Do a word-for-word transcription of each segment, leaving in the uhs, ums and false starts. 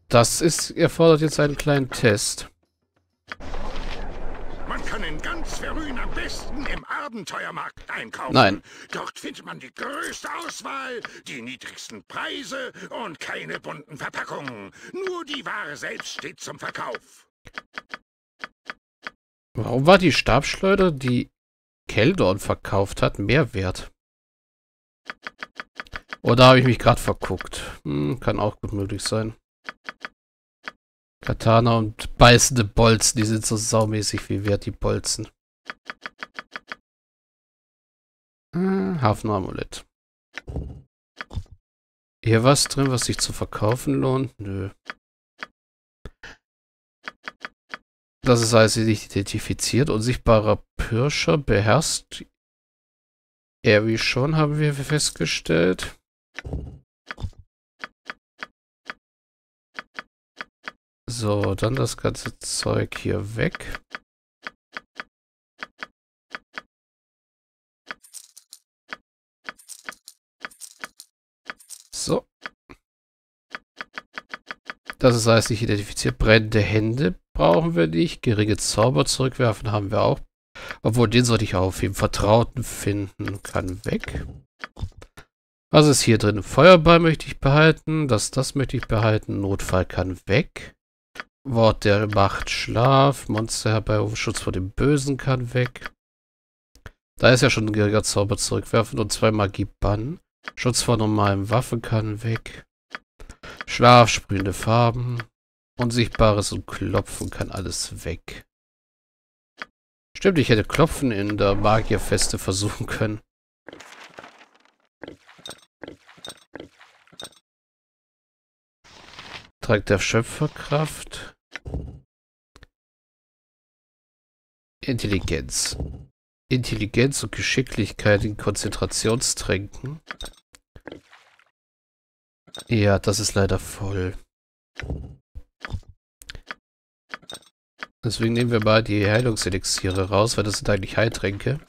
das ist, erfordert jetzt einen kleinen Test. Man kann in ganz Verrün am besten im Abenteuermarkt einkaufen. Nein. Dort findet man die größte Auswahl, die niedrigsten Preise und keine bunten Verpackungen. Nur die Ware selbst steht zum Verkauf. Warum war die Stabschleuder, die Keldorn verkauft hat, mehr wert? Oder habe ich mich gerade verguckt? Hm, kann auch gut möglich sein. Katana und beißende Bolzen, die sind so saumäßig viel wert, die Bolzen. Hm, Hafenamulett. Hier was drin, was sich zu verkaufen lohnt? Nö. Das ist also nicht identifiziert. Unsichtbarer Pirscher beherrscht er wie schon, haben wir festgestellt. So, dann das ganze Zeug hier weg. So. Das ist alles nicht identifiziert. Brennende Hände brauchen wir nicht. Geringe Zauber zurückwerfen haben wir auch. Obwohl, den sollte ich aufheben. Vertrauten finden kann weg. Was ist hier drin? Feuerball möchte ich behalten. Das, das möchte ich behalten. Notfall kann weg. Wort der Macht Schlaf. Monster herbeirufen. Schutz vor dem Bösen kann weg. Da ist ja schon ein geringer Zauber zurückwerfen und zwei Magie bannen. Schutz vor normalen Waffen kann weg. Schlaf, sprühende Farben. Unsichtbares und Klopfen kann alles weg. Stimmt, ich hätte Klopfen in der Magierfeste versuchen können. Trank der Schöpferkraft. Intelligenz. Intelligenz und Geschicklichkeit in Konzentrationstränken. Ja, das ist leider voll. Deswegen nehmen wir mal die Heilungselixiere raus, weil das sind eigentlich Heiltränke.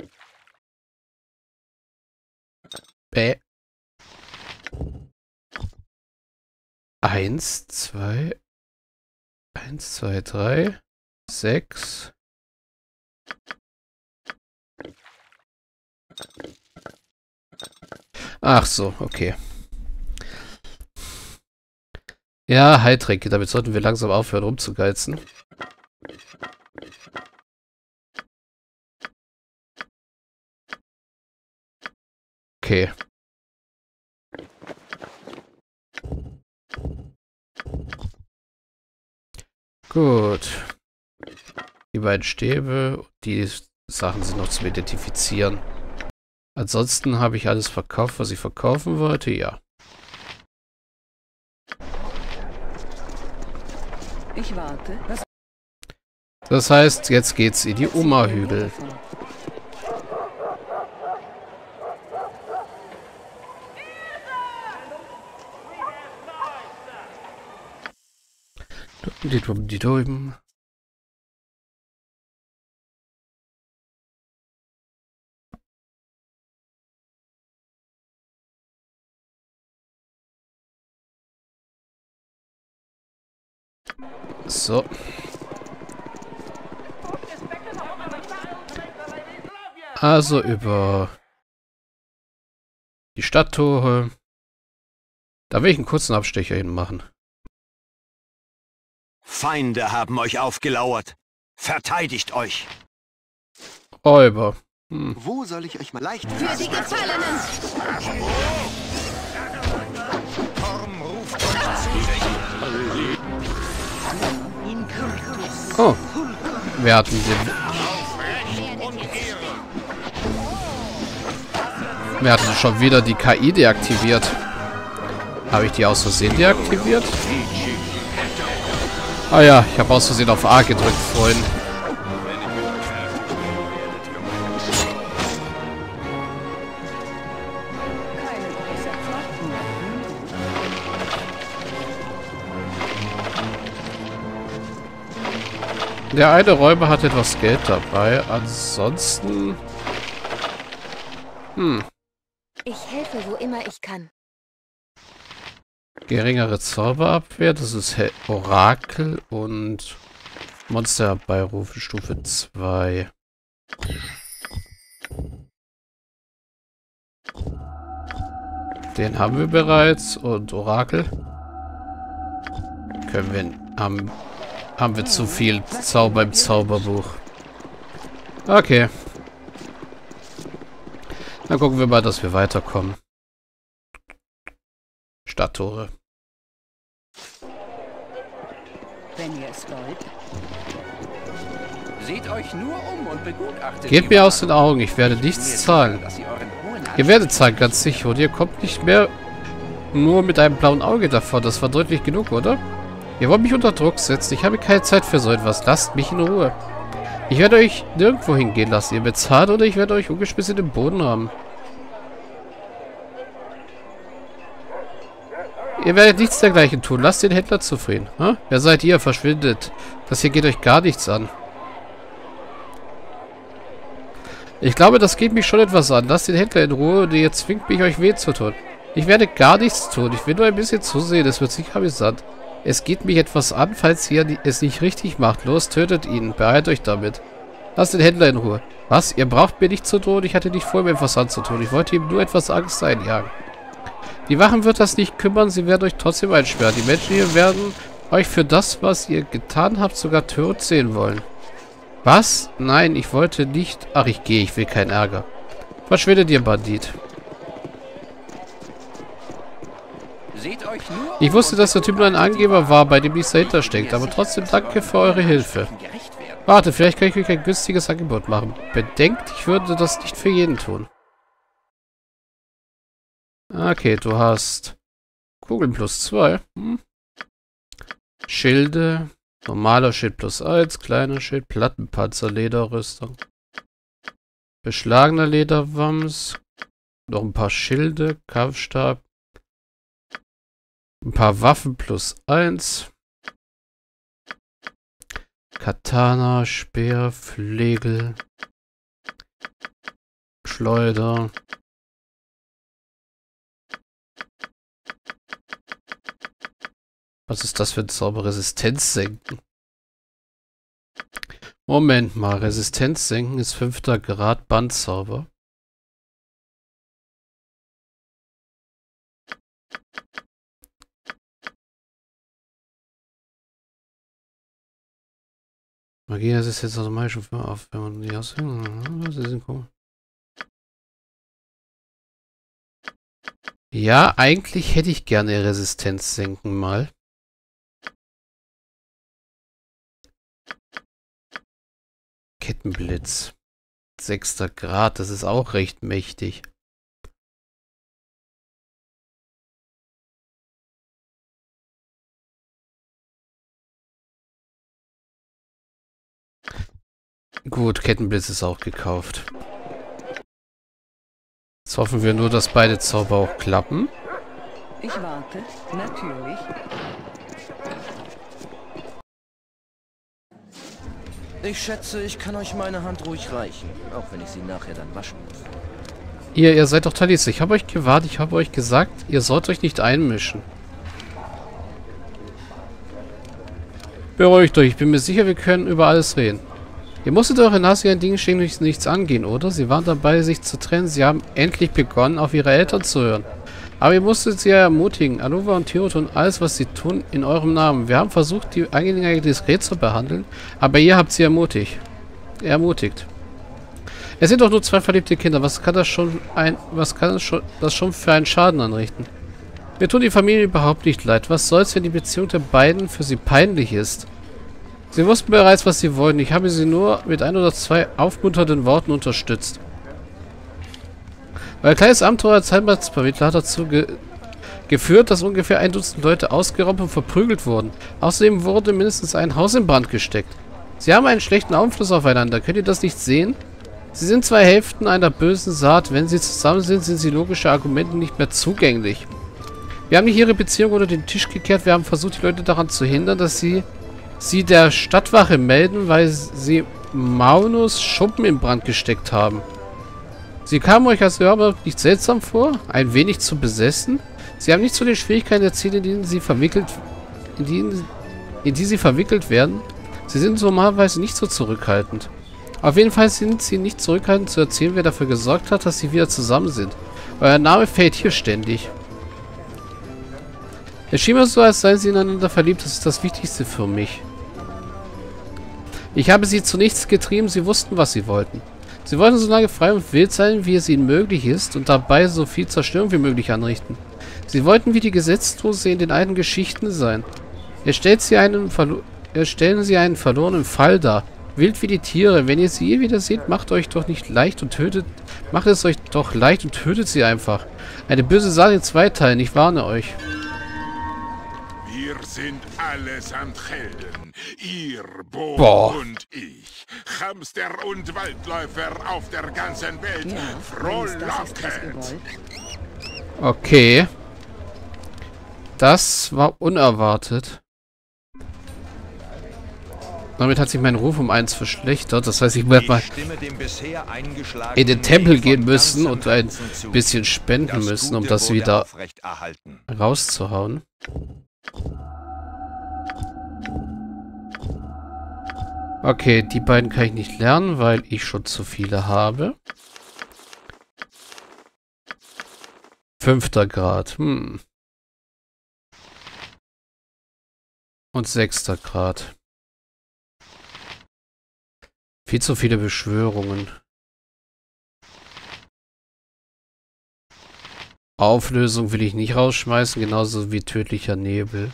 Bäh. Eins, zwei. Eins, zwei, drei. Sechs. Ach so, okay. Ja, Heiltränke. Damit sollten wir langsam aufhören rumzugeizen. Okay. Gut. Die beiden Stäbe, die Sachen sind noch zu identifizieren. Ansonsten habe ich alles verkauft, was ich verkaufen wollte, ja. Ich warte. Was? Das heißt, jetzt geht's in die Uma-Hügel. Die drüben, die drüben. So. Also über die Stadttore. Da will ich einen kurzen Abstecher hinmachen. Feinde haben euch aufgelauert. Verteidigt euch. Räuber. Hm. Wo soll ich euch mal leicht Für die Gefallenen! Oh. Wir hatten den. Wir hatten schon wieder die K I deaktiviert. Habe ich die aus Versehen deaktiviert? Ah ja, ich habe aus Versehen auf A gedrückt vorhin. Der eine Räuber hat etwas Geld dabei. Ansonsten... Hm. Ich helfe, wo immer ich kann. Geringere Zauberabwehr, das ist He Orakel und Monster herbeirufen, Stufe zwei. Den haben wir bereits und Orakel. Können wir haben, haben wir zu viel Zauber im Zauberbuch. Okay. Dann gucken wir mal, dass wir weiterkommen. Stadttore. Wenn ihr es wollt. Seht euch nur um und begutachtet. Geht mir aus den Augen, ich werde nichts zahlen. Ihr werdet zahlen, ganz sicher. Und ihr kommt nicht mehr nur mit einem blauen Auge davon. Das war deutlich genug, oder? Ihr wollt mich unter Druck setzen. Ich habe keine Zeit für so etwas. Lasst mich in Ruhe. Ich werde euch nirgendwo hingehen lassen. Ihr bezahlt oder ich werde euch ungeschmissen im Boden haben. Ihr werdet nichts dergleichen tun. Lasst den Händler zufrieden. Hm? Wer seid ihr? Verschwindet. Das hier geht euch gar nichts an. Ich glaube, das geht mich schon etwas an. Lasst den Händler in Ruhe und ihr zwingt mich, euch weh zu tun. Ich werde gar nichts tun. Ich will nur ein bisschen zusehen. Es wird sicher amüsant. Es geht mich etwas an, falls ihr es nicht richtig macht. Los, tötet ihn. Beeilt euch damit. Lasst den Händler in Ruhe. Was? Ihr braucht mir nicht zu drohen? Ich hatte nicht vor, mir etwas anzutun. Ich wollte ihm nur etwas Angst einjagen. Die Wachen wird das nicht kümmern. Sie werden euch trotzdem einsperren. Die Menschen hier werden euch für das, was ihr getan habt, sogar tot sehen wollen. Was? Nein, ich wollte nicht... Ach, ich gehe. Ich will keinen Ärger. Verschwindet, ihr Bandit. Seht euch nur Ich wusste, dass der Typ nur ein Angeber war, bei dem nichts dahinter steckt. Aber trotzdem danke für eure Hilfe. Warte, vielleicht kann ich euch ein günstiges Angebot machen. Bedenkt, ich würde das nicht für jeden tun. Okay, du hast Kugeln plus zwei. Hm. Schilde. Normaler Schild plus eins. Kleiner Schild. Plattenpanzer. Lederrüstung. Beschlagener Lederwams. Noch ein paar Schilde. Kampfstab. Ein paar Waffen plus eins. Katana. Speer. Flegel. Schleuder. Was ist das für ein Zauber? Resistenz senken. Moment mal. Resistenz senken ist fünfter Grad Bandzauber. Magie, das ist jetzt automatisch schon auf, wenn man die Auswirkungen. Ja, eigentlich hätte ich gerne Resistenz senken mal. Kettenblitz. Sechster Grad, das ist auch recht mächtig. Gut, Kettenblitz ist auch gekauft. Jetzt hoffen wir nur, dass beide Zauber auch klappen. Ich warte, natürlich. Ich schätze, ich kann euch meine Hand ruhig reichen, auch wenn ich sie nachher dann waschen muss. Ihr, ihr seid doch Talis. Ich habe euch gewarnt, ich habe euch gesagt, ihr sollt euch nicht einmischen. Beruhigt euch, ich bin mir sicher, wir können über alles reden. Ihr musstet eure Nase ein Ding stehen, durch nichts angehen, oder? Sie waren dabei, sich zu trennen. Sie haben endlich begonnen, auf ihre Eltern zu hören. Aber ihr musstet sie ja ermutigen. Aluva und Theo tun alles, was sie tun, in eurem Namen. Wir haben versucht, die Angelegenheit diskret zu behandeln, aber ihr habt sie ermutigt. Ermutigt. Es sind doch nur zwei verliebte Kinder. Was kann das schon ein, was kann das schon, das schon für einen Schaden anrichten? Mir tut die Familie überhaupt nicht leid. Was soll's, wenn die Beziehung der beiden für sie peinlich ist? Sie wussten bereits, was sie wollten. Ich habe sie nur mit ein oder zwei aufmunternden Worten unterstützt. Euer kleines Abenteuer als Heimatsvermittler hat dazu ge geführt, dass ungefähr ein Dutzend Leute ausgeraubt und verprügelt wurden. Außerdem wurde mindestens ein Haus in Brand gesteckt. Sie haben einen schlechten Einfluss aufeinander. Könnt ihr das nicht sehen? Sie sind zwei Hälften einer bösen Saat. Wenn sie zusammen sind, sind sie logische Argumente nicht mehr zugänglich. Wir haben nicht ihre Beziehung unter den Tisch gekehrt. Wir haben versucht, die Leute daran zu hindern, dass sie sie der Stadtwache melden, weil sie Maunus Schuppen in Brand gesteckt haben. Sie kamen euch als überhaupt nicht seltsam vor? Ein wenig zu besessen? Sie haben nicht zu den Schwierigkeiten erzählt, in denen sie verwickelt, in die, in die sie verwickelt werden. Sie sind normalerweise nicht so zurückhaltend. Auf jeden Fall sind sie nicht zurückhaltend zu erzählen, wer dafür gesorgt hat, dass sie wieder zusammen sind. Euer Name fällt hier ständig. Es schien mir so, als seien sie ineinander verliebt. Das ist das Wichtigste für mich. Ich habe sie zu nichts getrieben. Sie wussten, was sie wollten. Sie wollten so lange frei und wild sein, wie es ihnen möglich ist und dabei so viel Zerstörung wie möglich anrichten. Sie wollten wie die Gesetzlose in den alten Geschichten sein. Jetzt stellt sie einen Verlo Jetzt stellen sie einen verlorenen Fall dar. Wild wie die Tiere. Wenn ihr sie je wieder seht, macht euch doch nicht leicht und tötet... Macht es euch doch leicht und tötet sie einfach. Eine böse Sache in zwei Teilen. Ich warne euch. Wir sind allesamt Helden. Ihr, Bo Boah. und ich. Hamster und Waldläufer auf der ganzen Welt. Ja, wenn es das ist, was ihr Frohlocket. wollt. Okay. Das war unerwartet. Damit hat sich mein Ruf um eins verschlechtert. Das heißt, ich werde mal in den Tempel gehen müssen und ein bisschen spenden müssen, um das wieder rauszuhauen. Okay, die beiden kann ich nicht lernen, weil ich schon zu viele habe. Fünfter Grad. Hm. Und sechster Grad. Viel zu viele Beschwörungen. Auflösung will ich nicht rausschmeißen, genauso wie tödlicher Nebel.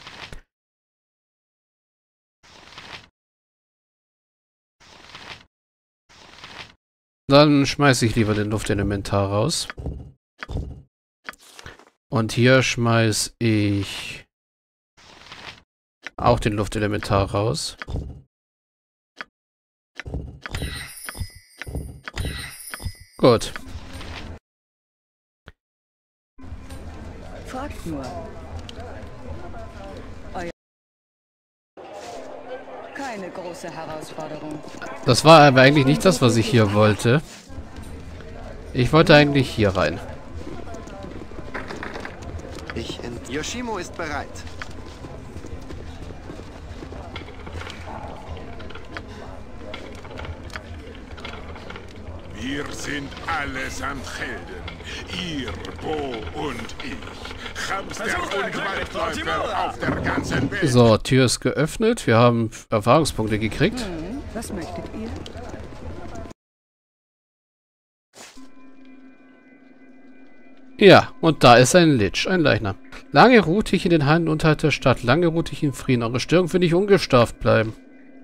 Dann schmeiße ich lieber den Luftelementar raus. Und hier schmeiße ich auch den Luftelementar raus. Gut. Fragt nur. Euer Keine große Herausforderung. Das war aber eigentlich nicht das, was ich hier wollte. Ich wollte eigentlich hier rein. Ich in Yoshimo ist bereit. Wir sind allesamt Helden. Ihr, Bo und ich. Hamster und Waldläufer auf der ganzen Welt. So, Tür ist geöffnet. Wir haben Erfahrungspunkte gekriegt. Hm, was möchtet ihr? Ja, und da ist ein Lich, ein Leichnam. Lange ruhte ich in den Hallen unterhalb der Stadt. Lange ruhte ich in Frieden. Eure Störung will nicht ungestraft bleiben.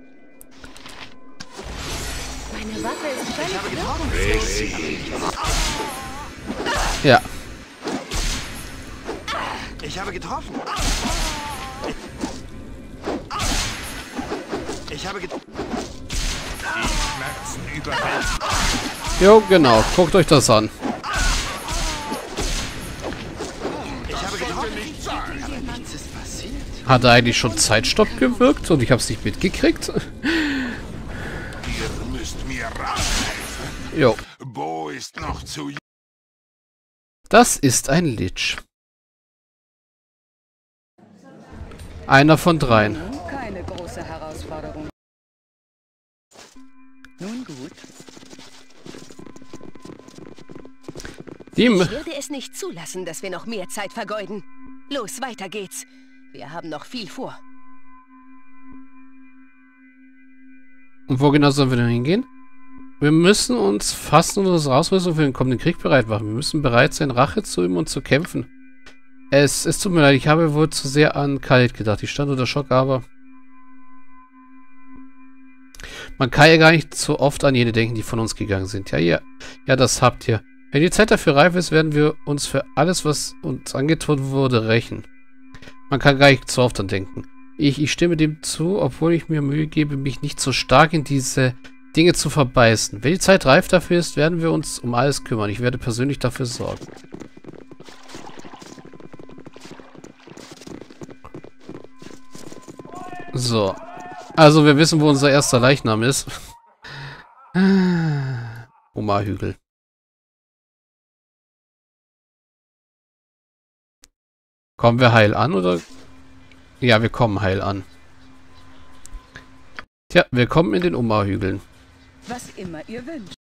Meine Waffe ist völlig wirkungslos. Ja. Ich habe getroffen. Ich habe getroffen. Jo, genau. Guckt euch das an. Ich habe getroffen. Aber nichts ist passiert. Hat er eigentlich schon Zeitstopp gewirkt und ich habe es nicht mitgekriegt? Ihr müsst mir raushelfen. Jo. Bo ist noch zu jung. Das ist ein Lich. Einer von dreien. Hm, keine große Herausforderung. Nun gut. Die M- Ich würde es nicht zulassen, dass wir noch mehr Zeit vergeuden. Los, weiter geht's. Wir haben noch viel vor. Und wo genau sollen wir denn hingehen? Wir müssen uns fast unsere Ausrüstung für den kommenden Krieg bereit machen. Wir müssen bereit sein, Rache zu üben und zu kämpfen. Es, es tut mir leid, ich habe wohl zu sehr an Khalid gedacht. Ich stand unter Schock, aber... Man kann ja gar nicht so oft an jene denken, die von uns gegangen sind. Ja, ja, ja, das habt ihr. Wenn die Zeit dafür reif ist, werden wir uns für alles, was uns angetan wurde, rächen. Man kann gar nicht so oft an denken. Ich, ich stimme dem zu, obwohl ich mir Mühe gebe, mich nicht so stark in diese Dinge zu verbeißen. Wenn die Zeit reif dafür ist, werden wir uns um alles kümmern. Ich werde persönlich dafür sorgen. So. Also, wir wissen, wo unser erster Leichnam ist. Oma-Hügel. Kommen wir heil an, oder? Ja, wir kommen heil an. Tja, willkommen in den Umau-Hügeln. Was immer ihr wünscht.